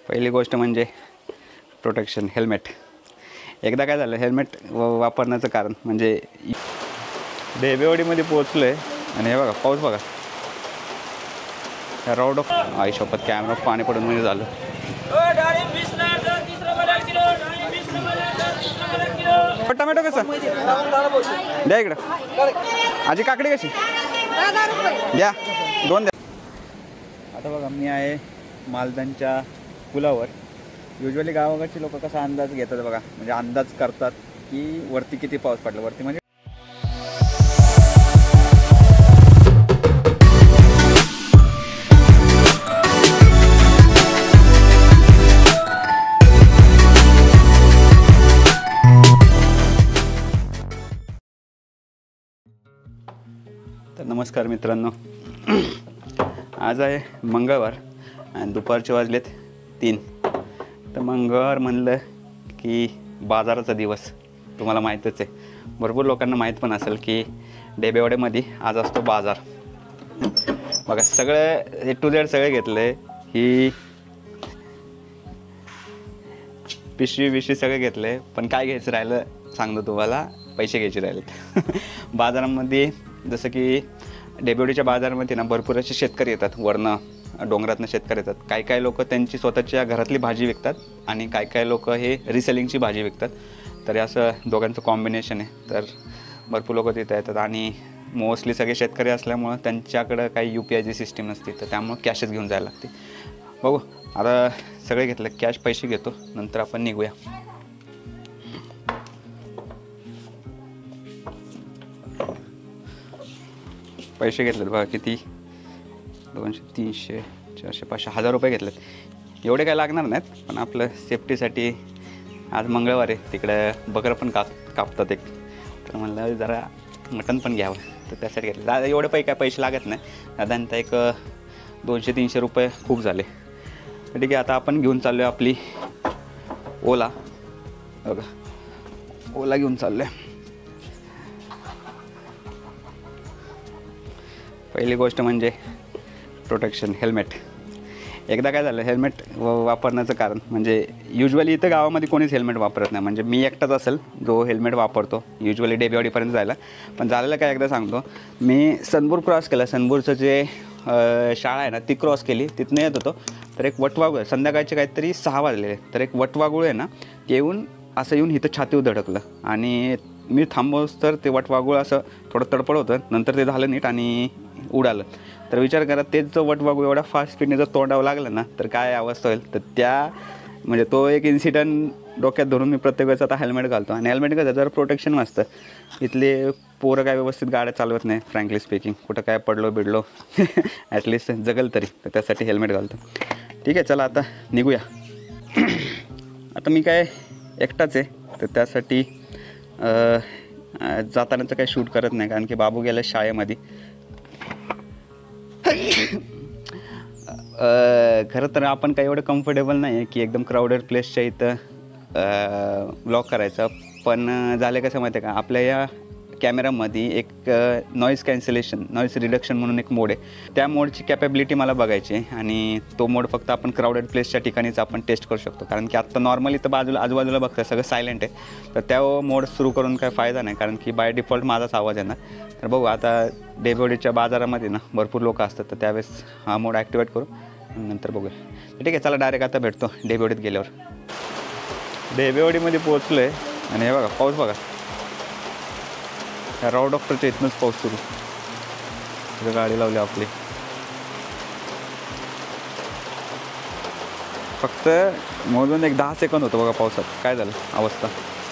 पहिली गोष्ट म्हणजे प्रोटेक्शन हेल्मेट. एकदा काय झालं, हेल्मेट वापरण्याचं कारण म्हणजे डेबेवाडीमध्ये पोहोचलो आहे आणि हे बघा पाऊस बघा, राऊंड ऑफ आईसोबत कॅमेरा पाणी पडून म्हणजे झालं. टोमॅटो कसं द्या इकडं, आजी काकडी कशी द्या, 2 द्या. आता बघा मी आहे मालदांच्या पुलावर. युजली गावाकडची लोक कसा अंदाज घेतात बघा, म्हणजे अंदाज करतात की वरती किती पाऊस पडला. वरती म्हणजे तर नमस्कार मित्रांनो, आज आहे मंगळवार आणि दुपारचे वाजलेत 3. तर मंगळवार म्हणलं की बाजाराचा दिवस तुम्हाला माहीतच आहे. भरपूर लोकांना माहीत पण असेल की डेबेवाड्यामध्ये आज असतो बाजार. बघा सगळं A to Z सगळे घेतलं आहे. ही पिशवी सगळे घेतलं आहे, पण काय घ्यायचं राहिलं सांगतो तुम्हाला, पैसे घ्यायचे राहिलेत. बाजारामध्ये जसं की डेबेवाडीच्या बाजारामध्ये ना भरपूर असे शेतकरी येतात, वरनं डोंगरातनं शेतकरी येतात. काही लोक त्यांची स्वतःच्या घरातली भाजी विकतात आणि काही लोक हे रिसेलिंगची भाजी विकतात. तर असं दोघांचं कॉम्बिनेशन आहे. तर भरपूर लोक तिथं येतात आणि मोस्टली सगळे शेतकरी असल्यामुळं त्यांच्याकडं काही UPIची सिस्टीम नसते, तर त्यामुळं कॅशच घेऊन जायला लागते. बघू आता सगळे घेतलं, कॅश पैसे घेतो, नंतर आपण निघूया. पैसे घेतलेत बघा, किती 200 300 400 500 1000 रुपये घेतलेत. एवढे काय लागणार नाहीत, पण आपलं सेफ्टीसाठी आज मंगळवार आहे, तिकडं बकरं पण कापतात एक, तर म्हणलं जरा मटण पण घ्यावं, तर त्यासाठी घेतलं. दादा एवढे काय पैसे लागत नाही, साधारणतः एक 200-300 रुपये खूप झाले. ठीक आहे, आता आपण घेऊन चाललो आहे आपली ओला. बघा ओला घेऊन चाललो आहे. पहिली गोष्ट म्हणजे प्रोटेक्शन हेल्मेट. एकदा काय झालं, हेल्मेट वापरण्याचं कारण म्हणजे युजली इथं गावामध्ये कोणीच हेल्मेट वापरत नाही, म्हणजे मी एकटाच असेल जो हेल्मेट वापरतो युजली डेबेवाडीपर्यंत जायला. पण झालेलं काय, एकदा सांगतो, मी सनपूर क्रॉस केला. सनपूरचं जे शाळा आहे ना ती क्रॉस केली, तिथनं येत होतो. तर एक वटवागूळ, संध्याकाळचे काहीतरी 6 वाजलेले, तर एक वटवागूळ आहे ना ते येऊन इथं छातीवर धडकलं आणि मी थांबवस तर ते वटवागूळ असं थोडं तडपड होतं. नंतर ते झालं नीट आणि उडालं. तर विचार करा, तेच जर वटवागूळ एवढ्या फास्ट स्पीडने जर तोंडावं लागलं ना तर काय अवस्था होईल. तर म्हणजे तो एक इन्सिडंट डोक्यात धरून मी प्रत्येक वेळेस आता हेल्मेट घालतो. आणि हेल्मेट कसं जर प्रोटेक्शन असतं. इथले पोरं काय व्यवस्थित गाड्या चालवत नाही, फ्रँकली स्पीकिंग, कुठं काय पडलो ॲटलिस्ट जगल तरी, तर त्यासाठी हेल्मेट घालतो. ठीक आहे, चला आता निघूया. आता मी काय एकटाच आहे, तर त्यासाठी जातानाचं काही शूट करत नाही, कारण की बाबू गेला शाळेमध्ये. खरं तर आपण काही एवढं कम्फर्टेबल नाही आहे की एकदम क्राऊडेड प्लेसच्या इथं ब्लॉग करायचा. पण झालं कसं माहिती आहे का, आपल्या या कॅमेरामध्ये एक नॉईज कॅन्सलेशन, नॉईज रिडक्शन म्हणून एक मोड आहे. त्या मोडची कॅपॅबिलिटी मला बघायची आहे आणि तो मोड फक्त आपण क्राऊडेड प्लेसच्या ठिकाणीच आपण टेस्ट करू शकतो. कारण की आत्ता नॉर्मली तर आजूबाजूला बघता सगळं सायलेंट आहे, तर त्या मोड सुरू करून काय फायदा नाही, कारण की बाय डिफॉल्ट माझाच आवाज येणार. तर बघू आता डेबेवाडीच्या बाजारामध्ये ना भरपूर लोक असतात, तर त्यावेळेस हा मोड ॲक्टिवेट करू, नंतर बघूया. ठीक आहे, चला डायरेक्ट आता भेटतो डेबेवाडीत गेल्यावर. डेबेवाडीमध्ये पोहोचलो आहे आणि हे बघा पाऊस बघा, ह्या राऊंड डॉक्टरच्या इथनंच पाऊस सुरू. तिथं गाडी लावली आपली. फक्त मोजून एक 10 सेकंद होतं बघा पावसात. काय झालं अवस्था.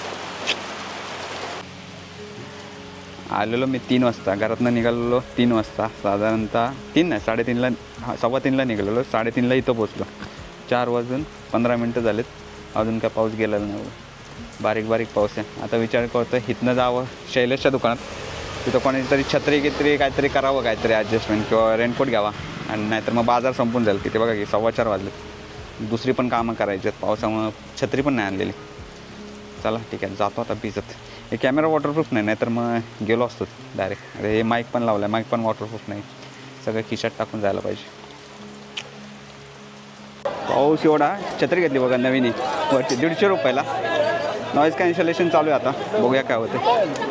आलेलो मी 3 वाजता, घरातनं निघालेलो 3 वाजता, साधारणतः 3 नाही 3:30ला, 3:15ला निघालेलो, 3:30ला इथं पोचलो. 4:15 झालेत, अजून काय पाऊस गेलेला नाही. बारीक पाऊस आहे. आता विचार करतो इथनं जावं शैलेशच्या दुकानात, तिथं कोणाची छत्री काहीतरी करावं, काहीतरी ॲडजस्टमेंट किंवा रेनकोट घ्यावा, आणि नाहीतर मग बाजार संपून जाईल. किती बघा की 4:15 वाजले. दुसरी पण कामं करायची आहेत, पावसामुळं छत्री पण नाही आणलेली. चला ठीक आहे, जातो आता भिजत. हे कॅमेरा वॉटरप्रूफ नाही, नाहीतर मग गेलो असतो डायरेक्ट. अरे हे माईक पण लावलं आहे, माईक पण वॉटरप्रूफ नाही, सगळं खिशात टाकून जायला पाहिजे. पाऊस एवढा, छत्री घेतली बघा नवीन वरती 150 रुपयाला. नॉईज कॅन्सलेशन चालू आहे आता, बघूया काय होते.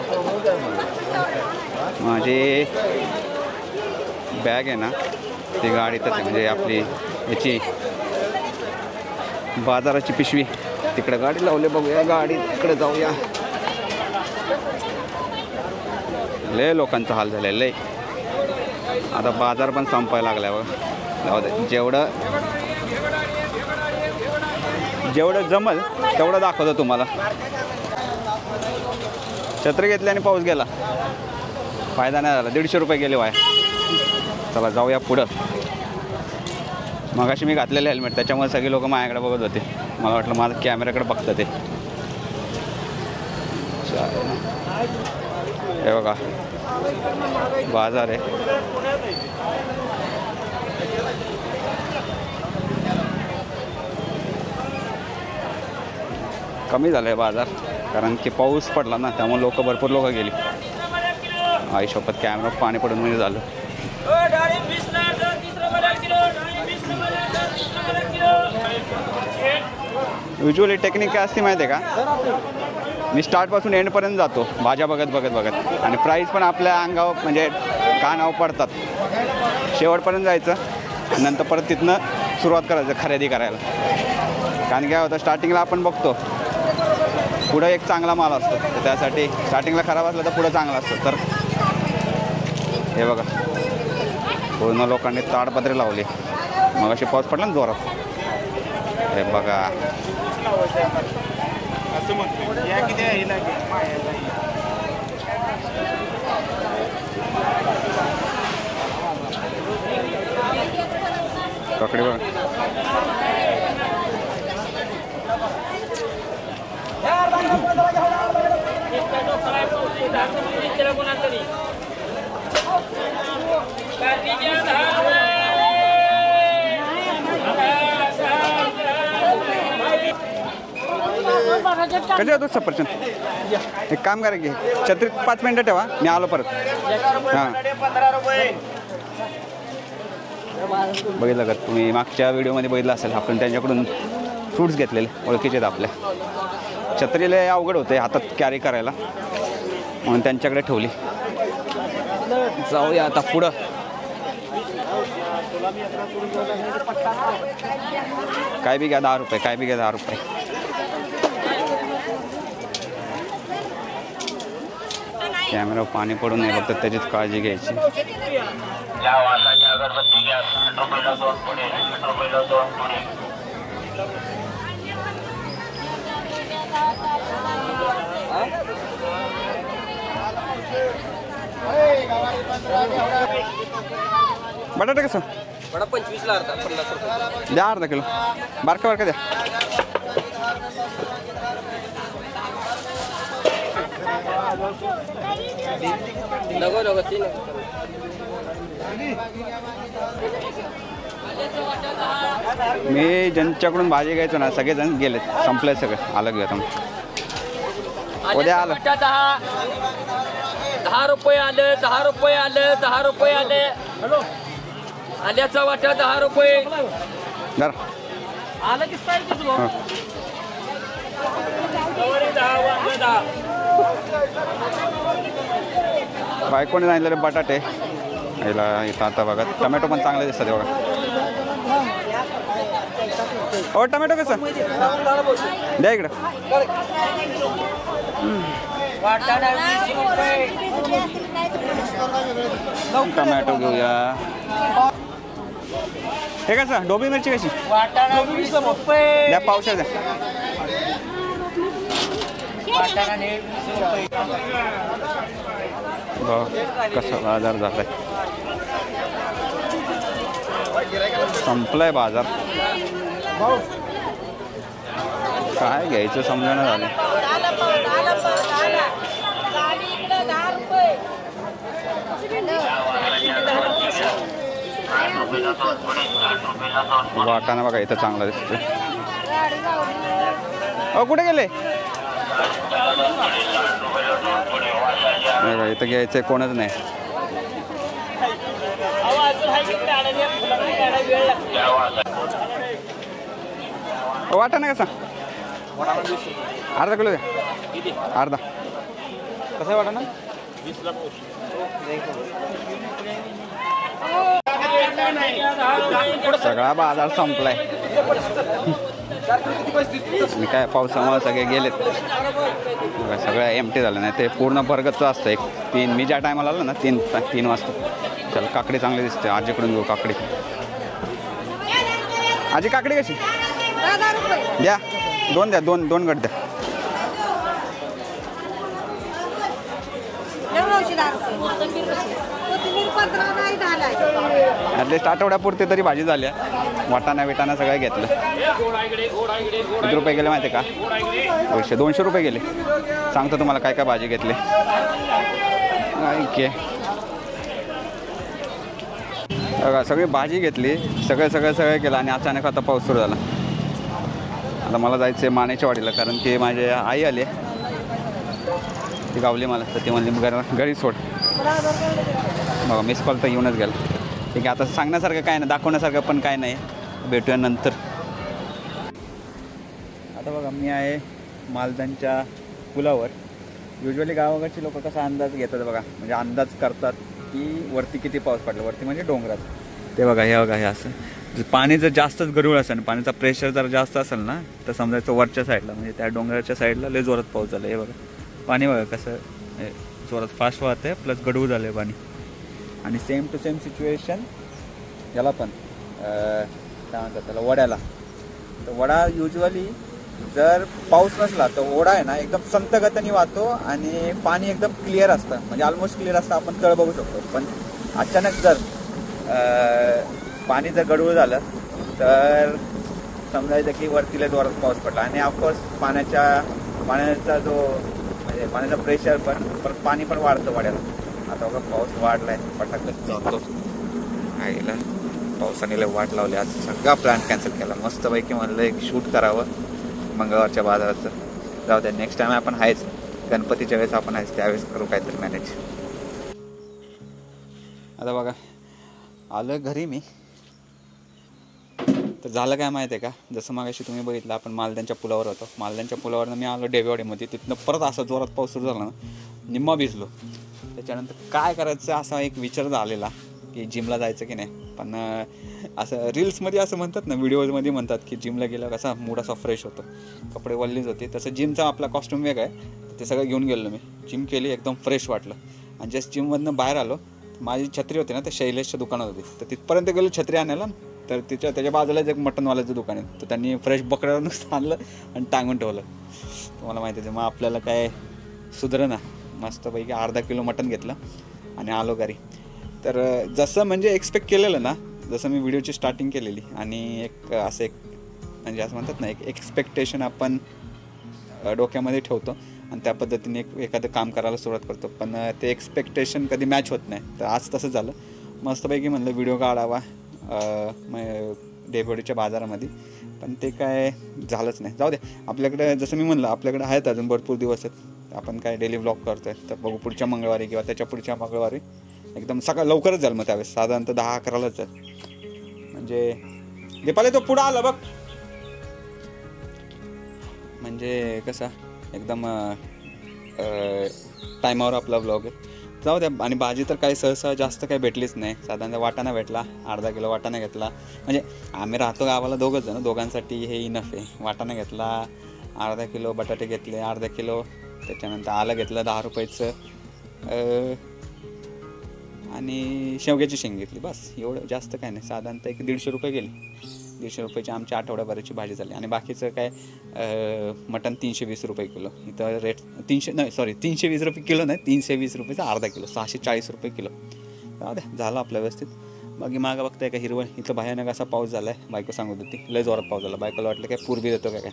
माझी बॅग आहे ना ती गाडीतच आहे, म्हणजे आपली याची बाजाराची पिशवी तिकडे गाडी लावली. बघूया गाडी तिकडे जाऊया. लय लोकांचा हाल झालेला लय. आता बाजार पण संपायला लागला बघ. जाऊ दे, जेवढं जमल तेवढं दाखवतो तुम्हाला. छत्री घेतली आणि पाऊस गेला, फायदा नाही झाला. 150 रुपये गेले वाया. चला जाऊया पुढं. मगाशी मी घातलेलं हेल्मेट त्याच्यामुळे सगळे लोक माझ्याकडे बघत होते. मला वाटलं माझं कॅमेऱ्याकडे बघतं ते. हे बघा बाजार आहे. कमी झालं आहे बाजार, कारण की पाऊस पडला ना, त्यामुळे भरपूर लोक गेली. आईसोबत कॅमेरा पाणी पडून म्हणजे झालं. युजली टेक्निक काय असते माहिती आहे का, मी स्टार्टपासून एंडपर्यंत जातो भाज्या बघत आणि प्राईस पण आपल्या अंगावर म्हणजे कानावर पडतात. शेवटपर्यंत जायचं, नंतर परत तिथनं सुरुवात करायचं खरेदी करायला. कारण काय होतं, स्टार्टिंगला आपण बघतो पुढं एक चांगला माल असतो, तर त्यासाठी स्टार्टिंगला खराब असला तर पुढं चांगला असतं. तर हे बघा पूर्ण लोकांनी ताडपत्रे लावली. मग अशी पाऊस पडला ना जोरात. हे बघा ककडी बघा. कधी होतो सफरचंद? एक काम करा की छत्रीत 5 मिनटं ठेवा, मी आलो परत. हां बघितलं का तुम्ही, मागच्या व्हिडिओमध्ये बघितलं असेल आपण त्यांच्याकडून फ्रूट्स घेतलेले, ओळखीचे आहेत आपल्या. छत्रीला अवघड होते हातात कॅरी करायला, म्हणून त्यांच्याकडे ठेवली. जाऊया आता पुढं. काय बी घ्या 10 रुपये, काय बी घ्या 10 रुपये. कॅमेरा पाणी पडू नये फक्त त्याचीच काळजी घ्यायची. बटाटा कसं? बडा 25ला अर्धा, 50 रुपये द्या. अर्धा किलो बारका द्या. लगो 3. मी ज्यांच्याकडून भाजी घ्यायचो ना सगळेजण गेलेत, संपलंय सगळं. आलं घेऊ आता उद्या आलं. 10 रुपये आलं, 10 रुपये आलं, 10 रुपये आले. आल्याचा वाटा 10 रुपये. दर आलं की पाहिजे तुला. बायकोने सांगितलेले बटाटे याला इथं. आता बघा टमॅटो पण चांगले दिसतात बघा. हो टमॅटो कसं द्या इकडं. टमॅटो घेऊया. हे कसं ढोबळी मिरची कशी द्या? पावशेर द्या. कसा बाजार झालाय, संपलाय बाजार. काय घ्यायचं समजणं झालं. वाटाणा बघा इथं चांगला दिसतोय. अहो कुठे गेले? इथं घ्यायचंय कोणच नाही. वाटाणा कसा? अर्धा किलो द्या. अर्धा. कसं आहे वाटाणा? सगळा बाजार संपलाय. मी काय पावसामुळे सगळे गेलेत. सगळं एमटी झालं नाही ते पूर्ण भरगतचं असतं. एक 3 मी ज्या टायमाला आलो ना 3 वाजता. चला काकडी चांगली दिसते. आजीकडून घेऊ काकडी. आजी काकडी कशी? 10 रुपये द्या. 2 द्या. 2 गट द्या. 10 रुपये. कोथिंबीर 15 नाही 10 आहे. ॲटलिस्ट आठवड्यापुरते तरी भाजी झाली आहे. वाटाणा बिटाणा सगळं घेतलं. किती रुपये गेले माहिती आहे का? 200 रुपये गेले. सांगतो तुम्हाला काय काय भाजी घेतली. ओके बघा सगळी भाजी घेतली. सगळं केलं आणि अचानक आता पाऊस सुरू झाला. आता मला जायचं आहे मानेच्या वाडीला कारण की माझे आई आले. ती गावली मला तर ती म्हणली घरी सोड. बघा मिस कॉल तर येऊनच गेला. ठीक आहे आता सांगण्यासारखं काय नाही दाखवण्यासारखं पण काय नाही. भेटूया नंतर. आता बघा मी आहे मालदांच्या पुलावर. युजली गावाकडची लोक कसा अंदाज घेतात बघा म्हणजे अंदाज करतात की वरती किती पाऊस पडला. वरती म्हणजे डोंगरात. ते बघा हे असं पाणी जर जास्तच गढूळ असेल पाण्याचा प्रेशर जर जास्त असेल ना तर समजायचं वरच्या साईडला म्हणजे त्या डोंगराच्या साईडला लय जोरात पाऊस झाला. हे बघा पाणी बघा कसं जोरात फास्ट वाहत आहे प्लस गढूळ झालं आहे पाणी. आणि सेम टू सेम सिच्युएशन याला पण काय म्हणतात त्याला वड्याला. तर वडा युजली जर पाऊस नसला तर ओढा आहे ना एकदम संत गतीने वाहतो आणि पाणी एकदम क्लिअर असतं म्हणजे ऑलमोस्ट क्लिअर असतं. आपण तळ बघू शकतो. पण अचानक जर पाणी जर गढूळ झालं तर समजायचं की वरतीला जोरात पाऊस पडला. आणि ऑफकोर्स पाण्याचा जो म्हणजे पाण्याचा प्रेशर पण परत पाणी पण वाढतं वाड्याला. आता बघा पाऊस वाढला आहे. पटाकच जातो आईला पावसाने वाट लावली. आज सगळा प्लॅन कॅन्सल केला. मस्तपैकी म्हणलं एक शूट करावं मंगळवारच्या बाजाराचं. जाऊ द्या नेक्स्ट टाईम आपण आहेच गणपतीच्या वेळेस आपण आहेच त्यावेळेस करू काहीतरी मॅनेज. आता बघा आलं घरी मी. तर झालं काय माहिती आहे का जसं मागाशी तुम्ही बघितलं आपण मालदांच्या पुलावर होतो. मालदांच्या पुलावरनं मी आलो डेवेवाडीमध्ये. तिथनं परत असं जोरात पाऊस सुरू झाला ना निम्मा भिजलो. त्याच्यानंतर काय करायचं असा एक विचार झालेला की जिमला जायचं की नाही. पण असं रील्समध्ये असं म्हणतात ना व्हिडिओजमध्ये म्हणतात की जिमला गेलं कसा मूड असा फ्रेश होतो. कपडे वल्लीच होते. तसं जिमचा आपला कॉस्ट्यूम वेगळा आहे ते सगळं घेऊन गेलो मी. जिम केली एकदम फ्रेश वाटलं. आणि जस्ट जिममधनं बाहेर आलो माझी छत्री होती ना तर शैलेशच्या दुकानात होती. तर तिथपर्यंत गेलो छत्री आणायला. तर त्याच्या बाजूलाच एक मटनवाल्याचं दुकान आहे. तर त्यांनी फ्रेश बकऱ्यावर नुसतं आणलं आणि टांगून ठेवलं. तुम्हाला माहिती आहे मग आपल्याला काय सुधरं ना. मस्तपैकी अर्धा किलो मटण घेतलं आणि आलो घरी. तर जसं म्हणजे एक्सपेक्ट केलेलं ना जसं मी व्हिडिओची स्टार्टिंग केलेली आणि एक असं एक म्हणजे असं म्हणतात ना एक एक्सपेक्टेशन आपण डोक्यामध्ये ठेवतो आणि त्या पद्धतीने एखादं काम करायला सुरुवात करतो. पण ते एक्सपेक्टेशन कधी मॅच होत नाही. तर आज तसं झालं. मस्तपैकी म्हणलं व्हिडिओ काढावा डेवेवाडीच्या बाजारामध्ये. पण ते काय झालंच नाही. जाऊ दे आपल्याकडे जसं मी म्हणलं आपल्याकडे आहेत अजून भरपूर दिवस आहेत. आपण काय डेली व्लॉग करतो आहे तर बघू पुढच्या मंगळवारी किंवा त्याच्या पुढच्या मंगळवारी एकदम सकाळ लवकरच जाईल. मग त्यावेळेस साधारणतः 10-11लाच जाईल. म्हणजे दीपाली तो पुढं आला बघ. म्हणजे कसा एकदम टायमावर आपला व्लॉग आहे. जाऊ द्या. आणि भाजी तर काही सहसा जास्त काही भेटलीच नाही. साधारणतः वाटाणा भेटला. अर्धा किलो वाटाणा घेतला. म्हणजे आम्ही राहतो गावाला दोघंच जण. दोघांसाठी हे इनफ आहे. वाटाणा घेतला. अर्धा किलो बटाटे घेतले. अर्धा किलो त्याच्यानंतर आलं घेतलं 10 रुपयाचं. आणि शेवग्याची शेंग घेतली. बस एवढं जास्त काय नाही. साधारणतः एक 150 रुपये गेले. 150 रुपयाची आमची आठवड्याभराची भाजी झाली. आणि बाकीचं काय मटण 320 रुपये किलो. इथं रेट 320 रुपये किलो नाही 320 रुपयाचा अर्धा किलो 640 रुपये किलो. झालं आपलं व्यवस्थित. बाकी मागं बघताय का हिरवळ. इथं भयानक असा पाऊस झाला आहे. बायको सांगत होती लय जोरात पाऊस झाला. बायकोला वाटलं काय पूर्वी देतो काय.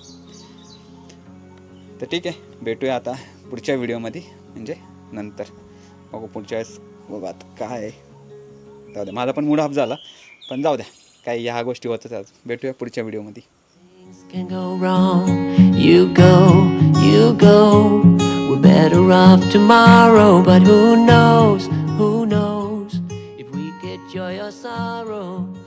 तर ठीक आहे भेटूया आता पुढच्या व्हिडिओमध्ये म्हणजे नंतर बघू पुढच्या वेळेस बघा आता काय. जाऊ द्या माझा पण मूड ऑफ झाला पण जाऊ द्या काय ह्या गोष्टी होतच. भेटूया पुढच्या व्हिडिओमध्ये. Can go wrong. You go. We're better off tomorrow, but who knows if we get joy or sorrow.